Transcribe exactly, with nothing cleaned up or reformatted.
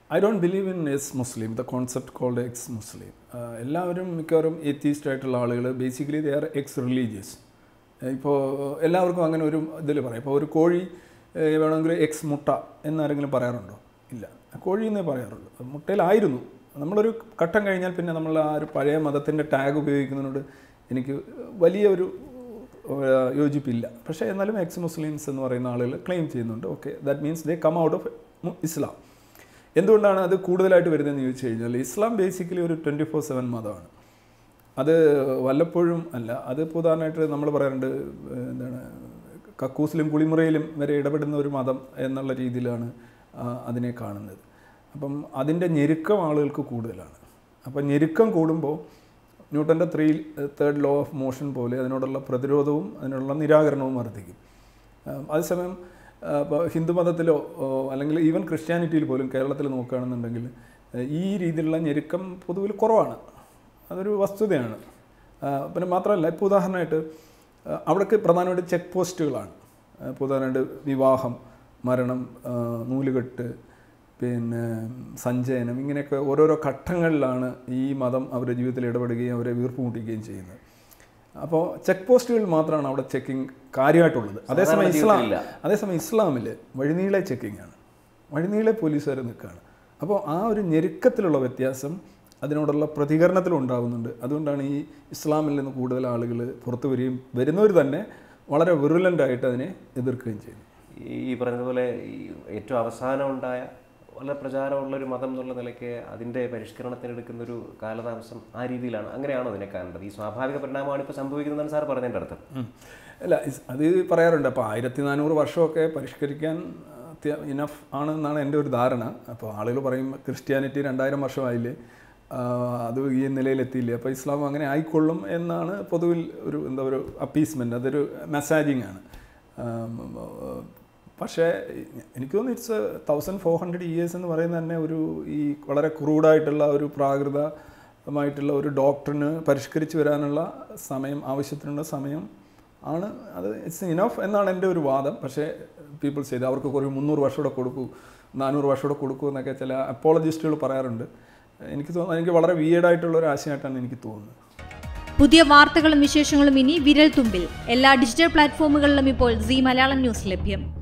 I don't believe in ex-Muslim, the concept called ex-Muslim. എല്ലാവരും മിക്കവാറും atheist ആയിട്ടുള്ള ആളുകൾ basically they are ex religious. ഇപ്പോൾ എല്ലാവർക്കും അങ്ങനെ ഒരു ഇതിൽ പറയാം. ഇപ്പോൾ ഒരു കോഴി വേണമെങ്കിൽ എക്സ് മുട്ട എന്നാരെങ്കിലും പറയാറുണ്ടോ? ഇല്ല, കോഴി എന്നേ പറയാറുള്ളൂ. മുട്ടയിലായിരുന്നു. നമ്മളൊരു ഘട്ടം കഴിഞ്ഞാൽ പിന്നെ നമ്മൾ ആ ഒരു പഴയ മതത്തിൻ്റെ ടാഗ് ഉപയോഗിക്കുന്നതിനോട് എനിക്ക് വലിയ ഒരു യോജിപ്പില്ല. പക്ഷേ എന്നാലും എക്സ് മുസ്ലിംസ് എന്ന് പറയുന്ന ആളുകൾ ക്ലെയിം ചെയ്യുന്നുണ്ട്. Okay, that means they come out of Islam. എന്തുകൊണ്ടാണ് അത് കൂടുതലായിട്ട് വരുന്നതെന്ന് ചോദിച്ചു കഴിഞ്ഞാൽ ഇസ്ലാം ബേസിക്കലി ഒരു ട്വൻറ്റി ഫോർ സെവൻ മതമാണ്. അത് വല്ലപ്പോഴും അല്ല. അത് ഉദാഹരണമായിട്ട് നമ്മൾ പറയാറുണ്ട്, എന്താണ്, കക്കൂസിലും കുളിമുറയിലും വരെ ഇടപെടുന്ന ഒരു മതം എന്നുള്ള രീതിയിലാണ് അതിനെ കാണുന്നത്. അപ്പം അതിൻ്റെ ഞെരുക്കം ആളുകൾക്ക് കൂടുതലാണ്. അപ്പം ഞെരുക്കം കൂടുമ്പോൾ ന്യൂട്ടൻ്റെ three third law of motion പോലെ അതിനോടുള്ള പ്രതിരോധവും അതിനുള്ള നിരാകരണവും വർദ്ധിക്കും. അതേസമയം ഇപ്പോൾ ഹിന്ദുമതത്തിലോ അല്ലെങ്കിൽ ഈവൻ ക്രിസ്ത്യാനിറ്റിയിൽ പോലും കേരളത്തിൽ നോക്കുകയാണെന്നുണ്ടെങ്കിൽ ഈ രീതിയിലുള്ള ഞെരുക്കം പൊതുവിൽ കുറവാണ്. അതൊരു വസ്തുതയാണ്. പിന്നെ മാത്രമല്ല, ഇപ്പോൾ ഉദാഹരണമായിട്ട് അവിടേക്ക് പ്രധാനമായിട്ട് ചെക്ക് പോസ്റ്റുകളാണ്. ഇപ്പോൾ ഉദാഹരണമായിട്ട് വിവാഹം, മരണം, നൂലുകെട്ട്, പിന്നെ സഞ്ചയനം, ഇങ്ങനെയൊക്കെ ഓരോരോ ഘട്ടങ്ങളിലാണ് ഈ മതം അവരുടെ ജീവിതത്തിൽ ഇടപെടുകയും അവരെ വീർപ്പുമുട്ടിക്കുകയും ചെയ്യുന്നത്. അപ്പോൾ ചെക്ക് പോസ്റ്റുകളിൽ മാത്രമാണ് അവിടെ ചെക്കിങ് കാര്യമായിട്ടുള്ളത്. അതേസമയം ഇസ്ലാം അതേസമയം ഇസ്ലാമിൽ വഴിനീളെ ചെക്കിംഗ് ആണ്, വഴിനീളെ പോലീസുകാർ നിൽക്കുകയാണ്. അപ്പോൾ ആ ഒരു ഞെരുക്കത്തിലുള്ള വ്യത്യാസം അതിനോടുള്ള പ്രതികരണത്തിലും ഉണ്ടാകുന്നുണ്ട്. അതുകൊണ്ടാണ് ഈ ഇസ്ലാമിൽ നിന്ന് കൂടുതൽ ആളുകൾ പുറത്തു വരികയും വരുന്നവർ തന്നെ വളരെ വിറുലൻ്റായിട്ട് അതിനെ എതിർക്കുകയും ചെയ്യും. ഈ പറഞ്ഞതുപോലെ ഈ ഏറ്റവും അവസാനം ഉണ്ടായ വളരെ പ്രചാരമുള്ളൊരു മതം എന്നുള്ള നിലയ്ക്ക് അതിൻ്റെ പരിഷ്കരണത്തിനെടുക്കുന്നൊരു കാലതാമസം ആ രീതിയിലാണ്, അങ്ങനെയാണോ അതിനെ കാണേണ്ടത്? ഈ സ്വാഭാവിക പരിണാമമാണ് ഇപ്പോൾ സംഭവിക്കുന്നതെന്ന് സാർ പറഞ്ഞതിൻ്റെ അർത്ഥം. അല്ല, അത് പറയാറുണ്ട്. അപ്പോൾ ആയിരത്തി നാനൂറ് വർഷമൊക്കെ പരിഷ്കരിക്കാൻ ഇനഫ് ആണെന്നാണ് എൻ്റെ ഒരു ധാരണ. അപ്പോൾ ആളുകൾ പറയും ക്രിസ്ത്യാനിറ്റി രണ്ടായിരം വർഷമായില്ലേ, അത് ഈ നിലയിലെത്തിയില്ലേ, അപ്പോൾ ഇസ്ലാം അങ്ങനെ ആയിക്കൊള്ളും എന്നാണ് പൊതുവിൽ ഒരു എന്താ ഒരു അപ്പീസ്മെൻറ്റ്, അതൊരു മെസ്സാജിങ് ആണ്. പക്ഷേ എനിക്ക് തോന്നുന്നു it's thousand four hundred years എന്ന് പറയുന്നത് തന്നെ ഒരു ഈ വളരെ ക്രൂഡായിട്ടുള്ള ഒരു പ്രാകൃതമായിട്ടുള്ള ഒരു ഡോക്ടറിന് പരിഷ്കരിച്ച് വരാനുള്ള സമയം, ആവശ്യത്തിനുള്ള സമയം ആണ്. അത് ഇറ്റ്സ് ഇനഫ് എന്നാണ് എൻ്റെ ഒരു വാദം. പക്ഷേ പീപ്പിൾസ് ചെയ്ത് അവർക്ക് കുറേ മുന്നൂറ് വർഷം കൂടെ കൊടുക്കൂ, നാനൂറ് വർഷം കൂടെ കൊടുക്കൂ എന്നൊക്കെ ചില അപ്പോളജിസ്റ്റുകൾ പറയാറുണ്ട്. എനിക്ക് തോന്നുന്നു എനിക്ക് വളരെ വിയേർഡായിട്ടുള്ള ഒരു ആശയമായിട്ടാണ് എനിക്ക് തോന്നുന്നത്. പുതിയ വാർത്തകളും വിശേഷങ്ങളും ഇനി വിരൽ തുമ്പിൽ. എല്ലാ ഡിജിറ്റൽ പ്ലാറ്റ്ഫോമുകളിലും ഇപ്പോൾ സീ മലയാളം ന്യൂസ് ലഭ്യം.